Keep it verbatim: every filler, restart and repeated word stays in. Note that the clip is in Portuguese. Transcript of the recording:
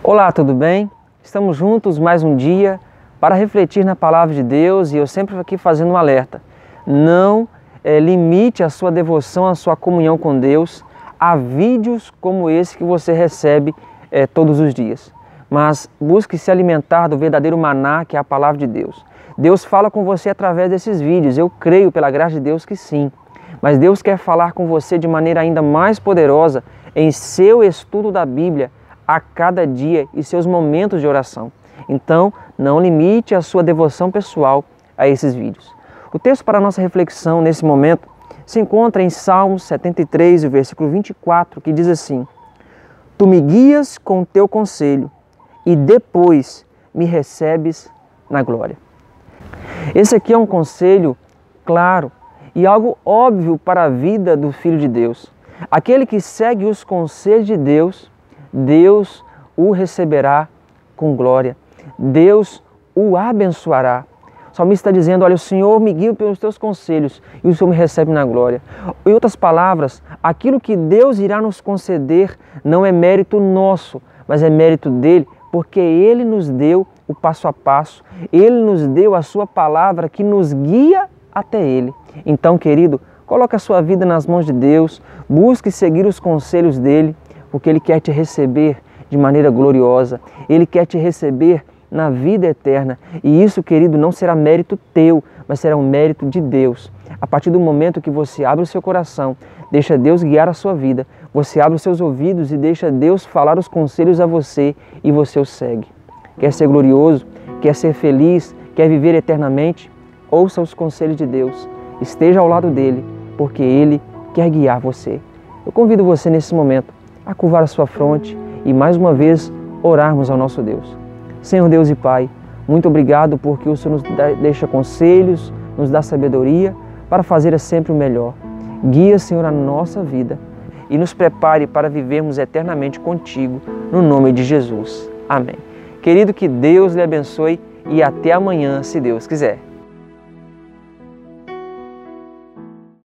Olá, tudo bem? Estamos juntos mais um dia para refletir na Palavra de Deus e eu sempre aqui fazendo um alerta. Não é, limite a sua devoção, a sua comunhão com Deus a vídeos como esse que você recebe é, todos os dias. Mas busque se alimentar do verdadeiro maná que é a Palavra de Deus. Deus fala com você através desses vídeos, eu creio pela graça de Deus que sim. Mas Deus quer falar com você de maneira ainda mais poderosa em seu estudo da Bíblia a cada dia e seus momentos de oração. Então, não limite a sua devoção pessoal a esses vídeos. O texto para a nossa reflexão nesse momento se encontra em Salmos setenta e três, o versículo vinte e quatro, que diz assim: Tu me guias com teu conselho e depois me recebes na glória. Esse aqui é um conselho claro e algo óbvio para a vida do Filho de Deus. Aquele que segue os conselhos de Deus, Deus o receberá com glória. Deus o abençoará. O salmista está dizendo, olha, o Senhor me guia pelos teus conselhos e o Senhor me recebe na glória. Em outras palavras, aquilo que Deus irá nos conceder não é mérito nosso, mas é mérito dele, porque Ele nos deu o passo a passo, Ele nos deu a sua palavra que nos guia até Ele. Então, querido, coloque a sua vida nas mãos de Deus, busque seguir os conselhos dele, porque Ele quer te receber de maneira gloriosa, Ele quer te receber na vida eterna. E isso, querido, não será mérito teu, mas será um mérito de Deus. A partir do momento que você abre o seu coração, deixa Deus guiar a sua vida, você abre os seus ouvidos e deixa Deus falar os conselhos a você e você os segue. Quer ser glorioso? Quer ser feliz? Quer viver eternamente? Ouça os conselhos de Deus. Esteja ao lado dele, porque Ele quer guiar você. Eu convido você nesse momento a curvar a sua fronte e mais uma vez orarmos ao nosso Deus. Senhor Deus e Pai, muito obrigado porque o Senhor nos dá, deixa conselhos, nos dá sabedoria para fazer sempre o melhor. Guia, Senhor, a nossa vida e nos prepare para vivermos eternamente contigo, no nome de Jesus. Amém. Querido, que Deus lhe abençoe e até amanhã, se Deus quiser.